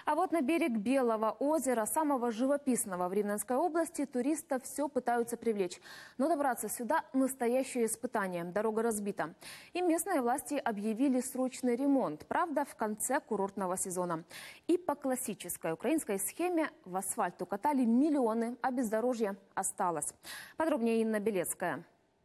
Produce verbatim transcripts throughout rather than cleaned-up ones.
А вот на берег Белого озера, самого живописного в Ривненской области, туристов все пытаются привлечь. Но добраться сюда – настоящее испытание. Дорога разбита. И местные власти объявили срочный ремонт. Правда, в конце курортного сезона. И по классической украинской схеме в асфальт укатали миллионы, а бездорожье осталось. Подробнее Инна Белецкая.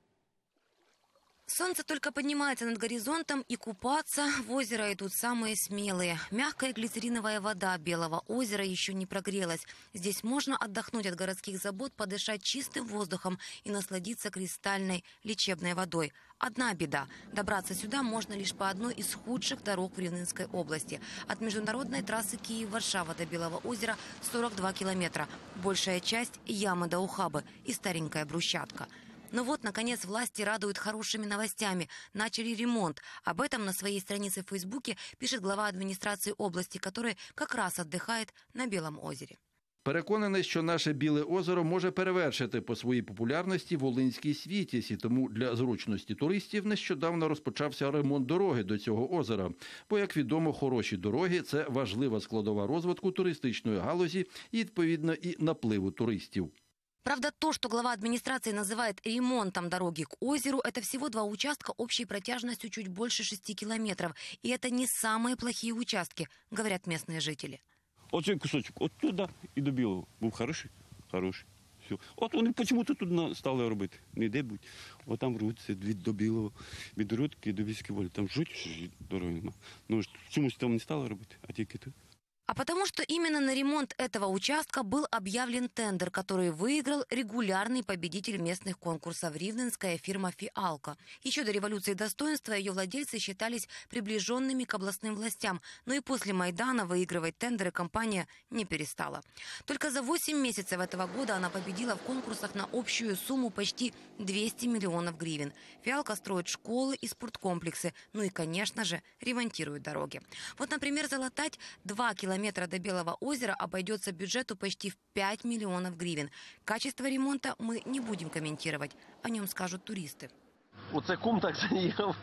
Солнце только поднимается над горизонтом, и купаться в озеро идут самые смелые. Мягкая глицериновая вода Белого озера еще не прогрелась. Здесь можно отдохнуть от городских забот, подышать чистым воздухом и насладиться кристальной лечебной водой. Одна беда – добраться сюда можно лишь по одной из худших дорог в Ривненской области. От международной трассы Киев-Варшава до Белого озера сорок два километра. Большая часть – ямы до ухабы и старенькая брусчатка. Но вот, наконец, власти радуют хорошими новостями. Начали ремонт. Об этом на своей странице в Фейсбуке пишет глава адміністрації області, который как раз отдыхает на Белом озере. Переконаний, що наше Біле озеро може перевершити по своїй популярності Волинський Світязь, і тому для зручності туристів нещодавно розпочався ремонт дороги до цього озера. Бо, як відомо, хороші дороги – це важлива складова розвитку туристичної галузі і, відповідно, і напливу туристів. Правда, то, что глава администрации называет ремонтом дороги к озеру, это всего два участка общей протяжностью чуть больше шести километров. И это не самые плохие участки, говорят местные жители. Оцей кусочок от туди і до Білого був хороший, хороший. Все. От вони чому-то тут стали робити, не де будь. От там рвуться від до Білого, від Рудки до Військової волі. Там жуть, дороги нема. Ну, чомусь там не стали робити, а тільки тут. А потому что именно на ремонт этого участка был объявлен тендер, который выиграл регулярный победитель местных конкурсов – ривненская фирма «Фиалка». Еще до революции достоинства ее владельцы считались приближенными к областным властям, но и после Майдана выигрывать тендеры компания не перестала. Только за восемь месяцев этого года она победила в конкурсах на общую сумму почти двести миллионов гривен. «Фиалка» строит школы и спорткомплексы, ну и, конечно же, ремонтирует дороги. Вот, например, залатать два километра до Белого озера обойдется бюджету почти в пять миллионов гривен. Качество ремонта мы не будем комментировать. О нем скажут туристы. Оце кум так заїхав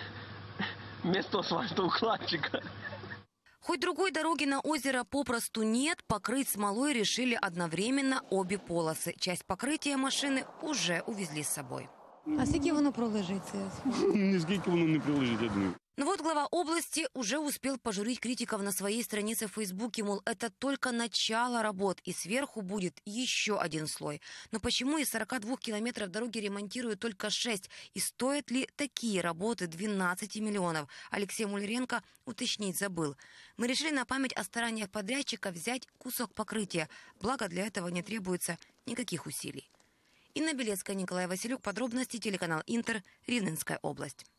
вместо асфальтоукладчика. Хоть другой дороги на озеро попросту нет, покрыть смолой решили одновременно обе полосы. Часть покрытия машины уже увезли с собой. А скільки воно пролежить? Ні скільки воно не прилежить, я думаю. Но вот глава области уже успел пожурить критиков на своей странице в Фейсбуке, мол, это только начало работ, и сверху будет еще один слой. Но почему из сорока двух километров дороги ремонтируют только шесть? И стоят ли такие работы двенадцать миллионов? Алексей Муляренко уточнить забыл. Мы решили на память о стараниях подрядчика взять кусок покрытия. Благо для этого не требуется никаких усилий. Инна Белецкая, Николай Василюк. Подробности телеканал Интер, Ривненская область.